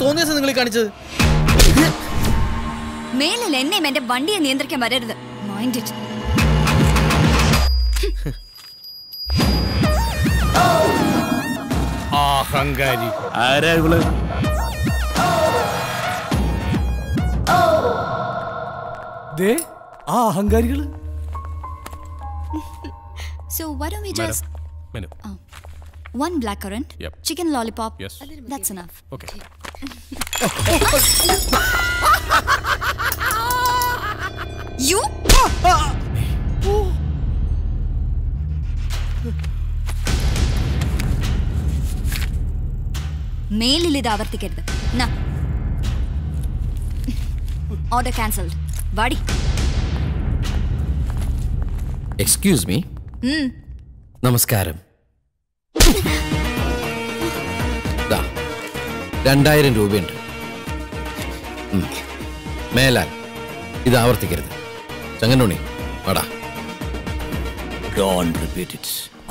തോന്നിയ നിങ്ങൾ കാണിച്ചത്? മേലിൽ എന്നെയും എന്റെ വണ്ടിയെ നിയന്ത്രിക്കാൻ വരരുത്. Mind it. അഹങ്കാരി. ആരാ ഇവള്? ആ അഹങ്കാരികള്. So why don't we just Menu. one blackcurrant, Yep. chicken lollipop. Yes. That's enough. Okay. You? മേലിൽ ഇത് ആവർത്തിക്കരുത്. Order cancelled. വാടി. Excuse me. നമസ്കാരം. 2000 രൂപയുണ്ട്. മേലാൽ ഇത് ആവർത്തിക്കരുത്. ചങ്ങനുണ്ണി വാടാ. Don't repeat it.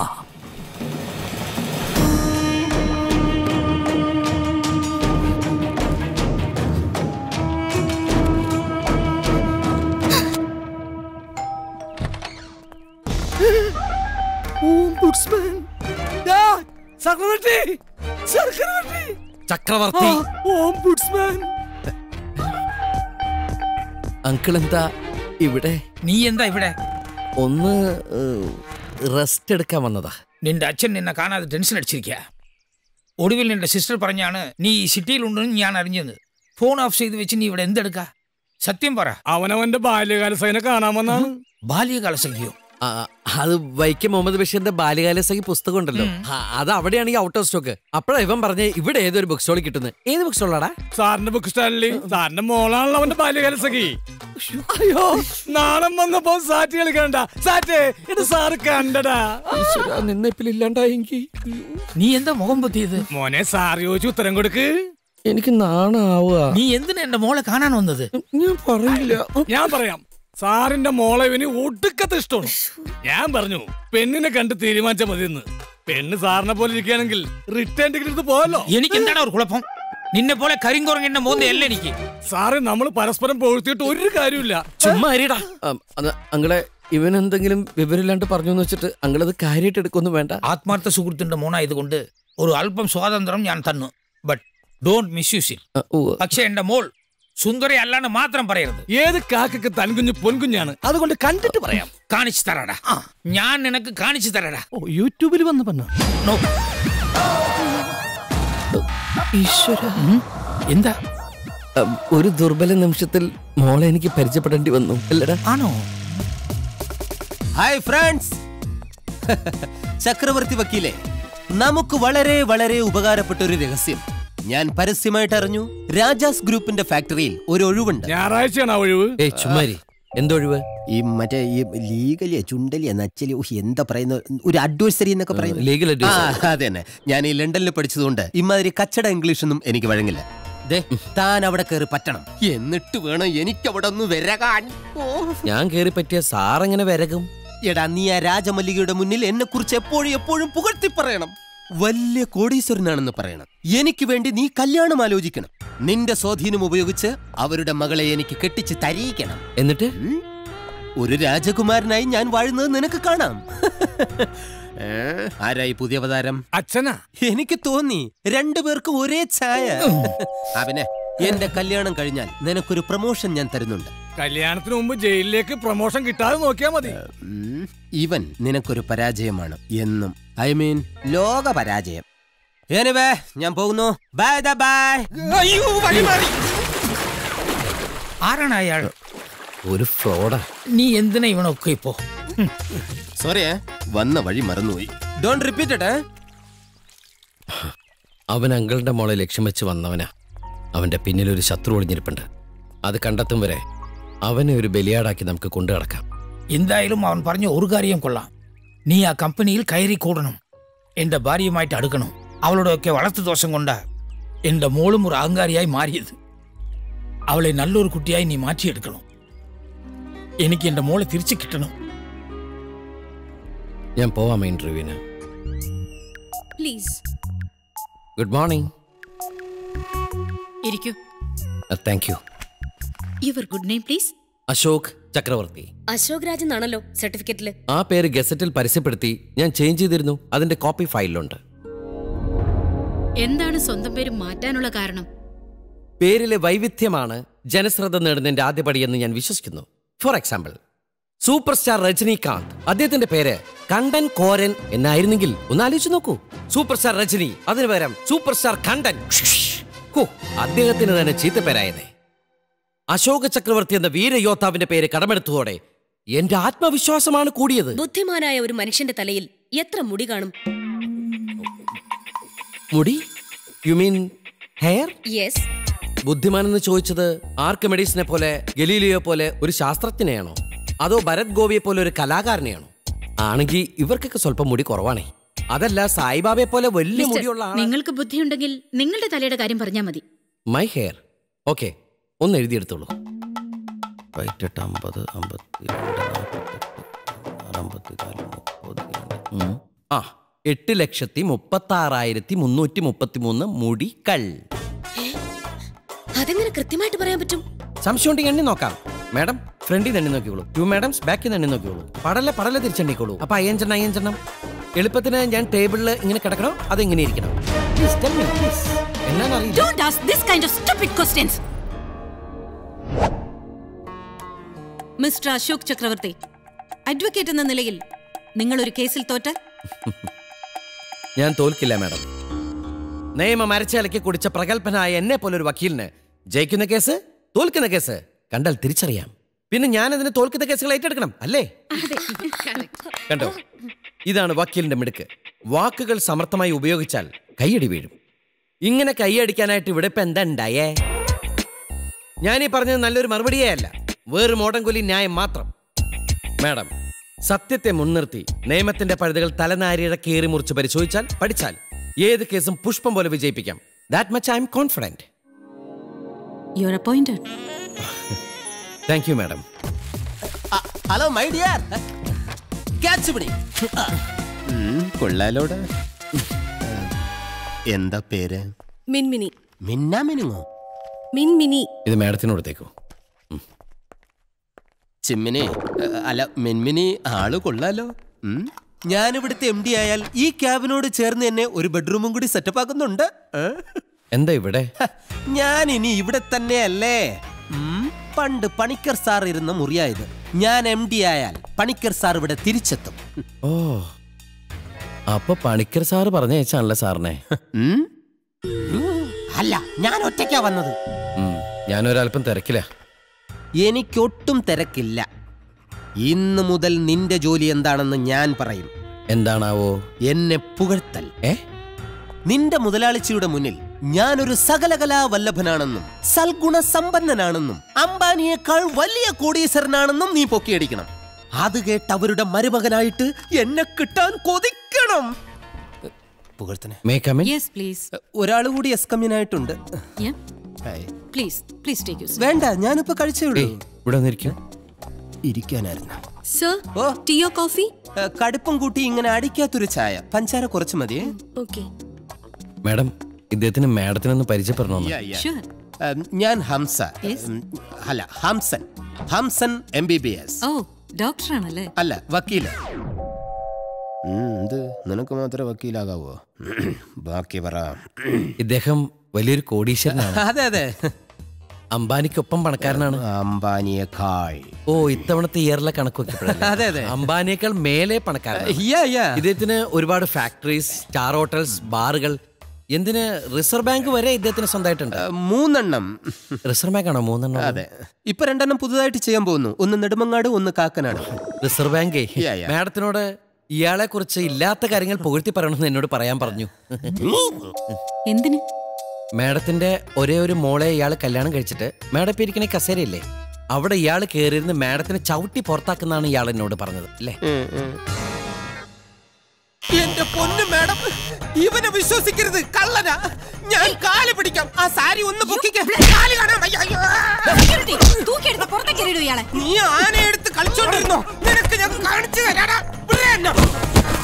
ചക്രവർത്തി. അങ്കിൾ എന്താ ഇവിടെ? നീ എന്താ ഇവിടെ? ഒന്ന് റെസ്റ്റ് എടുക്കാൻ വന്നതാ. നിന്റെ അച്ഛൻ നിന്നെ കാണാതെ ടെൻഷൻ അടിച്ചിരിക്കുക. ഒടുവിൽ നിന്റെ സിസ്റ്റർ പറഞ്ഞാണ് നീ ഈ സിറ്റിയിലുണ്ടെന്ന് ഞാൻ അറിഞ്ഞത്. ഫോൺ ഓഫ് ചെയ്ത് വെച്ച് നീ ഇവിടെ എന്തെടുക്ക? സത്യം പറ. അവനവന്റെ ബാല്യകാല സഖിനെ കാണാമെന്നാണ്. ബാല്യകാല സഖിയോ? അത് വൈക്കം മുഹമ്മദ് ബഷീറിന്റെ ബാല്യകാല സഖി പുസ്തകം ഉണ്ടല്ലോ, അത് അവിടെയാണെങ്കിൽ ഔട്ട് ഓഫ് സ്റ്റോക്ക്. അപ്പഴാ ഇവൻ പറഞ്ഞേ ഇവിടെ ഏതൊരു ബുക്ക് സ്റ്റോളിൽ കിട്ടുന്നത്. ഏത് ബുക്ക് സ്റ്റോളാടാ? സാറിന്റെ ബുക്ക് സ്റ്റാളില്. സാറിന്റെ മോളാണല്ലോ അവന്റെ ബാല്യകാല സഖി. അയ്യോ, നാണം വന്നപ്പോ സാറ്റ് കളിക്കണ്ട. സാറ്റേ ഇത് സാറ് കണ്ടടാ. നിന്നെപ്പില്ലാണ്ടായെങ്കിൽ നീ എന്താ മുഖം പൊത്തിയത്? മോനെ സാർ ചോദിച്ചു ഉത്തരം കൊടുക്ക്. എനിക്ക് നാണാവുക. നീ എന്തിനാ എന്റെ മോളെ കാണാൻ വന്നത്? ഞാൻ പറയില്ല. ഞാൻ പറയാം. സാറിന്റെ മോളെ ഇവന് ഒടുക്കത്തെ ഇഷ്ടമാണ്. ഞാൻ പറഞ്ഞു പെണ്ണിനെ കണ്ട് തീരുമാനിച്ചാൽ മതിയെന്ന്. പെണ്ണ് സാറിനെ പോലെ ഇരിക്കുകയാണെങ്കിൽ റിട്ടേൺ ടിക്കറ്റ് എടുത്ത് പോയല്ലോ. എനിക്ക് എന്താണ് ഒരു കുഴപ്പം? നിന്നെ പോലെ കരിങ്കുറങ്ങിന്റെ മോന്തയല്ല എനിക്ക്. സാറ് നമ്മൾ പരസ്പരം പൊഴുത്തിയിട്ട് ഒരു കാര്യമില്ല. ചുമ്മാ അരിടാ. അങ്ങളെ ഇവൻ എന്തെങ്കിലും വിവരമില്ലാണ്ട് പറഞ്ഞു എന്ന് വെച്ചിട്ട് അങ്ങളത് കാര്യമായിട്ട് എടുക്കൊന്നും വേണ്ട. ആത്മാർത്ഥ സുഹൃത്തിന്റെ മോനായതുകൊണ്ട് ഒരു അല്പം സ്വാതന്ത്ര്യം ഞാൻ തന്നു. But don't misuse it. പക്ഷെ എന്റെ മോൾ സുന്ദരി അല്ലാണ്ട് മാത്രം പറയരുത്. ഏത് കാക്കക്ക് തൻകുഞ്ഞ് പൊൻകുഞ്ഞാണ്, അതുകൊണ്ട് കണ്ടിട്ട് പറയാം. കാണിച്ചു തരാടാ. ഞാൻ നിനക്ക് കാണിച്ചു തരാടാ. യൂട്യൂബിൽ വന്ന് പറഞ്ഞു. എന്താ? ഒരു ദുർബല നിമിഷത്തിൽ മോളെ എനിക്ക് പരിചയപ്പെടേണ്ടി വന്നു അല്ലടാ? ആണോ? Hi friends. ചക്രവർത്തി വക്കീലെ, നമുക്ക് വളരെ വളരെ ഉപകാരപ്പെട്ട ഒരു രഹസ്യം ഞാൻ പരസ്യമായിട്ട് അറിഞ്ഞു. രാജാസ് ഗ്രൂപ്പിന്റെ ഫാക്ടറിയിൽ ഒരു ഒഴിവുണ്ട്. ഞായറാഴ്ചയാണ് ആ ഒഴിവ്. ചുമ്മാരി. എന്തൊഴിവ്? ഈ മറ്റേ ഈ ലീഗലിയ ചുണ്ടലിയ നച്ചലി എന്താ പറയുന്ന ഒരു അഡ്വൈസറി എന്നൊക്കെ പറയുന്നത്. ലീഗൽ അതെ തന്നെ. ഞാൻ ഈ ലണ്ടനിൽ പഠിച്ചതുകൊണ്ട് ഇമാതിരി കച്ചട ഇംഗ്ലീഷൊന്നും എനിക്ക് വഴങ്ങില്ല. താൻ അവിടെ കയറി പറ്റണം, എന്നിട്ട് വേണം എനിക്ക് അവിടെ ഒന്ന് വരകാൻ. ഞാൻ കയറി പറ്റിയ സാറെങ്ങനെ വരകും? എടാ, നീ ആ രാജമല്ലികയുടെ മുന്നിൽ എന്നെ കുറിച്ച് എപ്പോഴും പുകഴ്ത്തി പറയണം. വലിയ കോടീശ്വരനാണെന്ന് പറയണം. എനിക്ക് വേണ്ടി നീ കല്യാണം ആലോചിക്കണം. നിന്റെ സ്വാധീനം ഉപയോഗിച്ച് അവരുടെ മകളെ എനിക്ക് കെട്ടിച്ച് തരിയിക്കണം. എന്നിട്ട് ഒരു രാജകുമാരനായി ഞാൻ വാഴുന്നത് നിനക്ക് കാണാം. ആരായി പുതിയ അവതാരം? അച്ഛനാ. എനിക്ക് തോന്നി രണ്ടുപേർക്കും ഒരേ ഛായ. അവനെ എന്റെ കല്യാണം കഴിഞ്ഞാൽ നിനക്കൊരു പ്രൊമോഷൻ ഞാൻ തരുന്നുണ്ട്. കല്യാണത്തിന് മുമ്പ് ജയിലിലേക്ക് പ്രൊമോഷൻ കിട്ടാതെ നോക്കിയാ മതി. ഇവൻ നിനക്കൊരു പരാജയമാണ് എന്നും. ഐ മീൻ ലോക പരാജയം. എനിവേ, ഞാൻ പോകുന്നു. Bye bye. ആരാണ് അയാൾ? ഒരു ഫ്രോഡാ. നീ എന്തിനാ ഇവനൊക്കെ ഇപ്പോ? സോറി, വന്ന വഴി മറന്നുപോയി. Don't repeat it. അവൻ അങ്കിളിന്റെ മോളെ ലക്ഷ്യം വെച്ച് വന്നവനാ. അവന്റെ പിന്നിൽ ഒരു ശത്രു ഒളിഞ്ഞിരിപ്പുണ്ട്. അത് കണ്ടെത്തും വരെ അവനെ ഒരു ബലിയാടാക്കി നമുക്ക് കൊണ്ടു നടക്കാം. എന്തായാലും അവൻ പറഞ്ഞ ഒരു കാര്യം കൊള്ളാം. നീ ആ കമ്പനിയിൽ കയറി കൂടണം, എന്റെ ഭാര്യയുമായിട്ട് അടുക്കണം. അവളുടെയൊക്കെ വളർത്തു ദോഷം കൊണ്ടാ എന്റെ മോളും ഒരു അഹങ്കാരിയായി മാറിയത്. അവളെ നല്ലൊരു കുട്ടിയായി നീ മാറ്റിയെടുക്കണം. എനിക്ക് എന്റെ മോളെ തിരിച്ചു കിട്ടണം. ഞാൻ പോവാം ഇന്റർവ്യൂവിന്. പ്ലീസ്. Good morning. ഇരിക്കൂ. Thank you. Your good name please. Ashok Chakravarthy. Ashok Raj എന്നാണല്ലോ സർട്ടിഫിക്കറ്റില്. ആ പേര് ഗസറ്റിൽ പരസ്യപ്പെടുത്തി ഞാൻ ചേഞ്ച് ചെയ്തിരുന്നു. അതിന്റെ കോപ്പി ഫയലിലുണ്ട്. എന്താണ് സ്വന്തം പേര് മാറ്റാനുള്ള കാരണം? പേരിലെ വൈവിധ്യമാണ് ജനശ്രദ്ധ നേടുന്നതിന്റെ ആദ്യപടിയെന്ന് ഞാൻ വിശ്വസിക്കുന്നു. For example, super star Rajinikanth, അദ്ദേഹത്തിന്റെ പേര് കണ്ടൻ കോരൻ എന്നായിരുന്നെങ്കിൽ ഒന്ന് ആലോചിച്ച് നോക്കൂ. സൂപ്പർ സ്റ്റാർ രജനി, അതിനു പകരം സൂപ്പർ സ്റ്റാർ കണ്ടൻ. അദ്ദേഹത്തിന് തന്നെ ചീത്തപ്പേരായതേ. അശോക ചക്രവർത്തി എന്ന വീരയോദ്ധാവിന്റെ പേര് കടമെടുത്തതോടെ എന്റെ ആത്മവിശ്വാസമാണ് കൂടിയത്. ബുദ്ധിമാനായ ഒരു മനുഷ്യന്റെ തലയിൽ എത്ര മുടി കാണും? മുടി? You mean hair? യെസ്. ബുദ്ധിമാൻ എന്ന് ചോദിച്ചത് ആർക്കിമെഡീസിനെ പോലെ, ഗലീലിയോ പോലെ ഒരു ശാസ്ത്രജ്ഞനെയാണോ, അതോ ഭരത് ഗോപിയെ പോലെ ഒരു കലാകാരനെയാണോ? ആണെങ്കിൽ ഇവർക്കൊക്കെ സ്വല്പം മുടി കുറവാണേ. അതല്ല സായിബാബയെ പോലെ വലിയ മുടിയുള്ള ആളാണ്. നിങ്ങൾക്ക് ബുദ്ധിയുണ്ടെങ്കിൽ നിങ്ങളുടെ തലയുടെ കാര്യം പറഞ്ഞാൽ മതി. My hair. ഓക്കെ, ഒന്ന് എഴുതിയെടുത്തോളൂ. 8,36,333 മുടികൾ. അതെങ്ങനെ കൃത്യമായിട്ട് പറയാൻ പറ്റും? സംശയം ഉണ്ടെങ്കിൽ എണ്ണി നോക്കാം. മാഡം ഫ്രണ്ടിൽ എണ്ണി നോക്കിക്കോളൂ. 2 മാഡംസ് ബാക്കിൽ എണ്ണി നോക്കിക്കോളൂ. പടല തിരിച്ചെണ്ണിക്കോളൂ. അപ്പൊ 5 എളുപ്പത്തിന് ഞാൻ ടേബിളിൽ ഇങ്ങനെ കിടക്കണോ അതെങ്ങനെ ഇരിക്കണം? Don't ask this kind of stupid questions. Mister Ashok Chakravarthy, advocate എന്ന നിലയിൽ നിങ്ങൾ ഒരു കേസിൽ തോറ്റാൽ? ഞാൻ തോൽക്കില്ല മാഡം. നിയമം അരച്ചലക്കി കുടിച്ച പ്രഗത്ഭനായ എന്നെ പോലൊരു വക്കീലിന് ജയിക്കുന്ന കേസ്, തോൽക്കുന്ന കേസ് കണ്ടാൽ തിരിച്ചറിയാം. പിന്നെ ഞാൻ അതിന് തോൽക്കുന്ന കേസുകൾ ഏറ്റെടുക്കണം അല്ലേ? കണ്ടോ, ഇതാണ് വക്കീലിന്റെ മിടുക്ക്. വാക്കുകൾ സമർത്ഥമായി ഉപയോഗിച്ചാൽ കൈയടി വീഴും. ഇങ്ങനെ കൈയടിക്കാനായിട്ട് ഇവിടെ ഇപ്പൊ എന്താ ഉണ്ടായേ? ഞാനീ പറഞ്ഞത് നല്ലൊരു മറുപടിയേ അല്ല, വേറൊരു മോടൻകൊലി ന്യായം മാത്രം. മാഡം, സത്യത്തെ മുൻനിർത്തി നിയമത്തിന്റെ പഴുതുകൾ തലനാരിയുടെ കീറി മുറിച്ച് പരിശോധിച്ചാൽ, പഠിച്ചാൽ ഏത് കേസും പുഷ്പം പോലെ വിജയിപ്പിക്കാം. That much I am confident. You are appointed. Thank you madam. Hello my dear. Catch പിടി. കൊള്ളാലോടെ. എന്താ പേര്? മിൻമിനി. മിന്നാമിനുങ്ങോ? മിൻമിനി. ഇത് മാഡത്തിനോടത്തേക്കോ? ചിമ്മിനി അല്ല മിൻമിനി. ആള് കൊള്ളാലോ. ഞാനിവിടുത്തെ MD ആയാൽ ഈ ക്യാബിനോട് ചേർന്ന് തന്നെ ഒരു ബെഡ്റൂമും കൂടി സെറ്റപ്പ് ആക്കുന്നുണ്ട്. എന്താ ഇവിടെ? ഞാൻ ഇനി ഇവിടെ തന്നെ അല്ലേ. പണ്ട് പണിക്കർ സാർ ഇരുന്ന മുറിയായത്. ഞാൻ MD ആയാൽ പണിക്കർ സാർ ഇവിടെ തിരിച്ചെത്തും. ഓ, അപ്പൊ പണിക്കർ സാറ് പറഞ്ഞയച്ചാണല്ലേ സാറിനെ? അല്ല, ഞാൻ ഒറ്റയ്ക്കാ വന്നത്. ഞാനൊരല്പം തിരക്കില്ല. എനിക്കൊട്ടും തിരക്കില്ല. ഇന്ന് മുതൽ നിന്റെ ജോലി എന്താണെന്ന് ഞാൻ പറയും. എന്താണാവോ? എന്നെ പുകഴ്ത്തൽ. നിന്റെ മുതലാളിച്ചിയുടെ മുന്നിൽ ഞാനൊരു സകലകലാ വല്ലഭനാണെന്നും സൽഗുണ സമ്പന്നനാണെന്നും അംബാനിയേക്കാൾ വലിയ കോടീശ്വരനാണെന്നും നീ പൊക്കിയടിക്കണം. അത് കേട്ട് അവരുടെ മരുമകനായിട്ട് എന്നെ കിട്ടാൻ കൊതിക്കണം. ഒരാൾ കൂടി എസ്കമ്യനായിട്ടുണ്ട്. വേണ്ട, ഞാനിപ്പോ കഴിച്ചേ ഉള്ളൂ. ഇരിക്കാനായിരുന്നു. കടുപ്പം കൂട്ടി ഇങ്ങനെ അടിക്കാത്തൊരു ചായ, പഞ്ചാര കുറച്ച് മതിയേ. മാഡം, ഇദ്ദേഹത്തിന് മാഡത്തിനൊന്ന് പരിചയപ്പെടണോ? ഞാൻ ഹംസ. അല്ല, ഹംസൻ. ഹംസൻ MBBS. ഡോക്ടറാണല്ലേ? അല്ല, വക്കീല്. നിനക്ക് മാത്രമേ വക്കീലാകാവോ? ബാക്കി പറ. ഇദ്ദേഹം വലിയൊരു കോടീശ്വരനാണ്. അതെ അതെ, അംബാനിക്കൊപ്പം പണക്കാരനാണ്. അംബാനിയേക്കാൾ. ഓ, ഇത്തവണത്തെ ഇയറിലെ കണക്ക് അതെ അതെ, അംബാനിയേക്കാൾ മേലെ പണക്കാരനാണ്. ഇദ്ദേഹത്തിന് ഒരുപാട് ഫാക്ടറീസ്, സ്റ്റാർ ഹോട്ടൽസ്, ബാറുകൾ, എന്തിന് റിസർവ് ബാങ്ക് വരെ ഇദ്ദേഹത്തിന് സ്വന്തമായിട്ടുണ്ട്. 3 റിസർവ് ബാങ്ക് ആണോ? 3. അതെ, ഇപ്പൊ 2 പുതുതായിട്ട് ചെയ്യാൻ പോകുന്നു. ഒന്ന് നെടുമങ്ങാട്, ഒന്ന് കാക്കനാട്. റിസർവ് ബാങ്കേ മാഡത്തിനോട് ഇയാളെ കുറിച്ച് ഇല്ലാത്ത കാര്യങ്ങൾ പുകഴ്ത്തി പറയണമെന്ന് എന്നോട് പറയാൻ പറഞ്ഞു. എന്തിന്? മാഡത്തിന്റെ ഒരേ ഒരു മോളെ ഇയാൾ കല്യാണം കഴിച്ചിട്ട് മാഡം ഇപ്പൊ ഇരിക്കണ കസേരയില്ലേ, അവിടെ ഇയാൾ കയറിയിരുന്ന് മാഡത്തിനെ ചവിട്ടി പുറത്താക്കുന്നാണ് ഇയാൾ എന്നോട് പറഞ്ഞത് അല്ലേ? എന്റെ പൊന്നു മാഡം, ഇവനെ വിശ്വസിക്കരുത്, കള്ളനാ. ഞാൻ കാല് പിടിക്കാം. ആ സാരി ഒന്ന് പൊക്കിക്കാം. നീ ആനയെടുത്ത് കളിച്ചോണ്ടിരുന്നോ? നിനക്ക് ഞാൻ കാണിച്ചു തരാടാ.